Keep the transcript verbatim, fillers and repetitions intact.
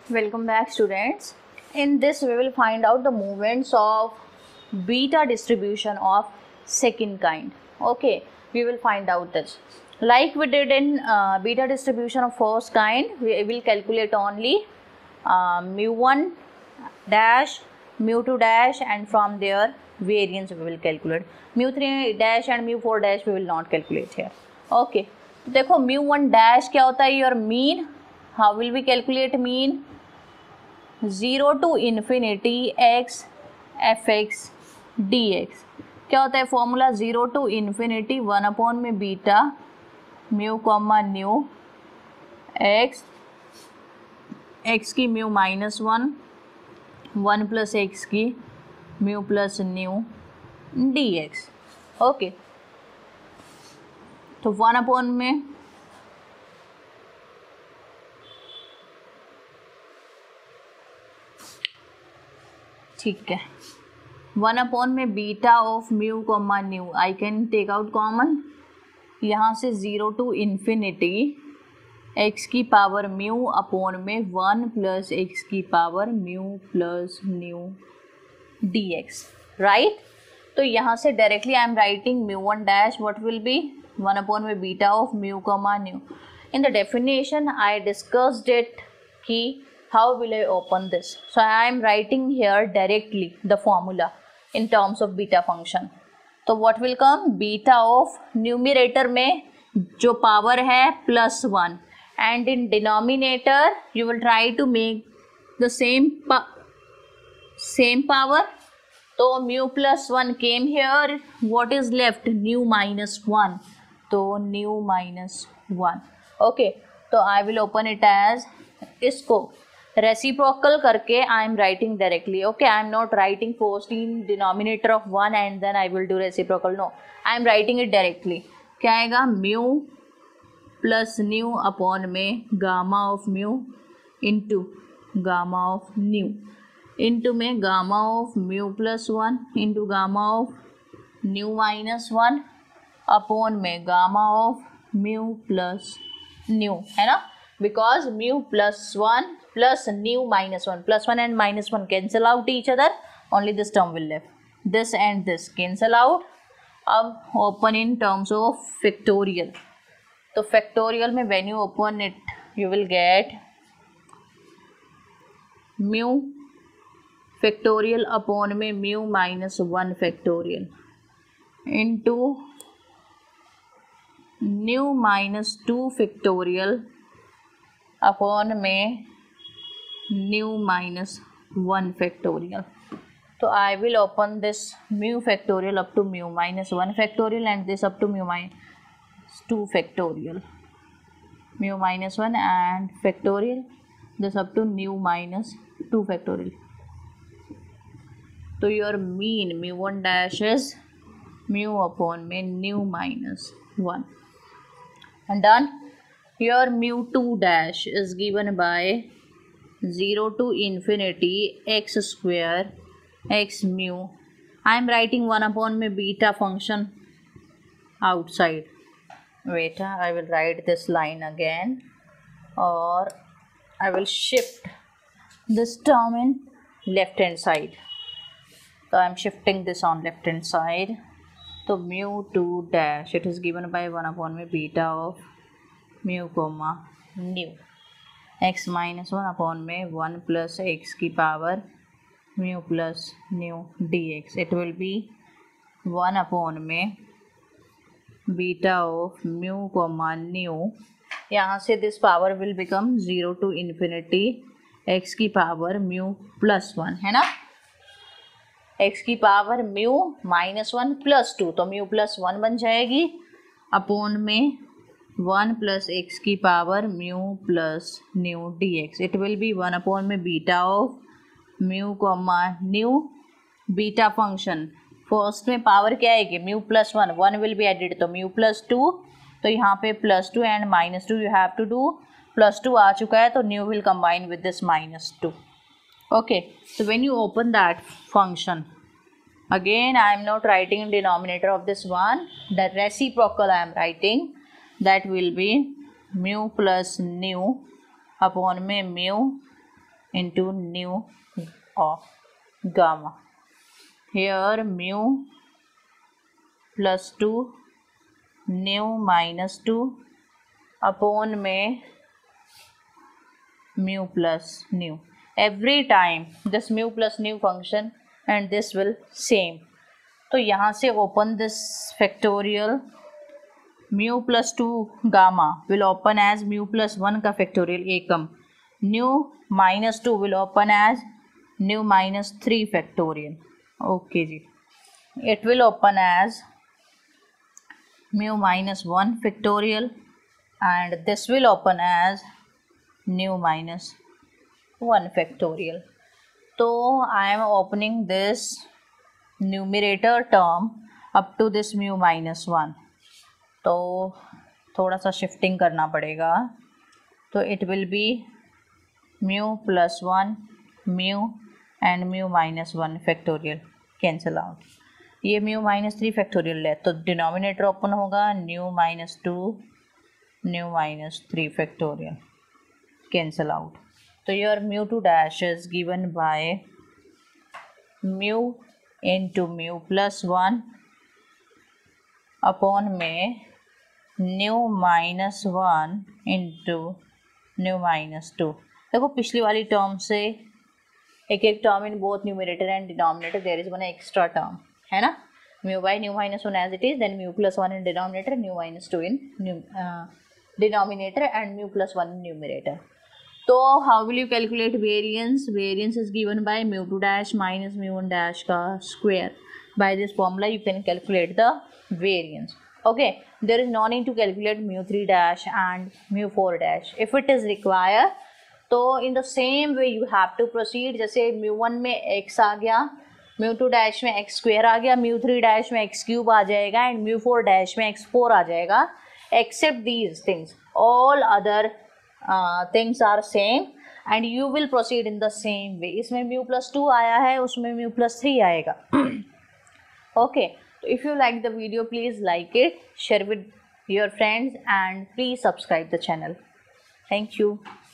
Welcome back, students. In this we will find out the movements of beta distribution of second kind. Okay, we will find out this. Like we did in uh, beta distribution of first kind, we will calculate only uh, mu one dash, mu two dash, and from there variance we will calculate. Mu three dash and mu four dash we will not calculate here. Okay, देखो mu one dash क्या होता है? Your mean. How will we calculate mean? Zero to infinity x f x d x क्या होता है formula? Zero to infinity one upon में beta mu comma nu x x की mu minus one one plus x की mu plus nu d x. Okay, तो one upon में ठीक है वन अपॉन में beta of mu comma nu I can take out common. यहाँ से zero to infinity x की पावर म्यू अपॉन में वन प्लस एक्स की power mu plus nu d x. Right, तो यहाँ से directly I am writing mu one dash what will be one upon में beta of mu comma nu. In the definition I discussed it कि how will I open this? So I am writing here directly the formula in terms of beta function. तो what will come? Beta of numerator में जो power है plus one and in denominator you will try to make the same pa same power. तो mu plus one came here. What is left? Nu minus one. तो nu minus one. Okay, तो I will open it as इसको reciprocal करके I am writing directly. Okay, I am not writing first in denominator of one and then I will do reciprocal. No, I am writing it directly. क्या आएगा? Mu plus nu upon में gamma of mu into gamma of nu into में gamma of mu plus one into gamma of nu minus one upon में gamma of mu plus nu. है ना, because mu plus one plus nu minus one, plus one and minus one cancel out each other, only this term will left. This and this cancel out. अब open in terms of factorial. तो factorial में when you open it you will get mu factorial upon में mu minus one factorial into nu minus two factorial upon में nu minus one factorial. So I will open this mu factorial up to mu minus one factorial and this up to mu minus two factorial. Mu minus one and factorial, this up to nu minus two factorial. So your mean mu one dash is mu upon में nu minus one. And done. Your mu two dash is given by zero to infinity x square x mu. I am writing one upon में beta function outside. Wait, I will write this line again or I will shift this term in left hand side. So I am shifting this on left hand side. So mu two dash it is given by one upon में beta of mu comma nu x minus one upon में one plus x की power mu plus nu d x. It will be one upon में beta of mu comma nu. यहाँ से this power will become zero to infinity x की power mu plus one. है ना, x की power mu minus one plus two तो mu plus one बन जाएगी अपॉन में वन प्लस एक्स की power mu plus nu d x. It will be one upon में beta of mu comma nu beta function. First में power क्या है कि mu plus one one will be added तो mu plus two. तो यहाँ पे plus two and minus two you have to do. Plus two आ चुका है तो nu will combine with this minus two. Okay, so when you open that function again I am not writing in denominator of this one, the reciprocal I am writing. That will be mu plus nu upon में mu into nu of gamma. Here mu plus two nu minus two upon में mu plus nu. Every time this mu plus nu function and this will same. तो यहाँ से open this factorial mu plus two gamma will open as mu plus one का factorial Ekam. Nu minus two will open as nu minus three factorial. Okay ji. It will open as mu minus one factorial and this will open as nu minus one factorial. So I am opening this numerator term up to this mu minus one. तो थोड़ा सा shifting करना पड़ेगा. तो it will be mu plus one mu and mu minus one factorial cancel out. ये mu minus three factorial है तो denominator open होगा nu minus two nu minus three factorial cancel out. तो your mu two dash is given by mu into mu plus one upon में nu minus one into nu minus two. देखो पिछली वाली term से एक एक term in both numerator and denominator there is one extra term है ना. Mu by nu minus one as it is then mu plus one in denominator nu minus two in denominator and mu plus one in numerator. तो how will you calculate variance. Variance is given by mu two dash minus mu one dash का square. By this formula you can calculate the variance. Okay, there is no need to calculate mu three dash and mu four dash. If it is required, तो in the same way you have to proceed. जैसे mu one में x आ गया, mu two dash में x square आ गया, mu three dash में x cube आ जाएगा and mu four dash में x four आ जाएगा. Except these things, all other uh, things are same and you will proceed in the same way. इसमें mu plus two आया है, उसमें mu plus three आएगा. Okay. If you like the video, please like it, share with your friends and please subscribe the channel. Thank you.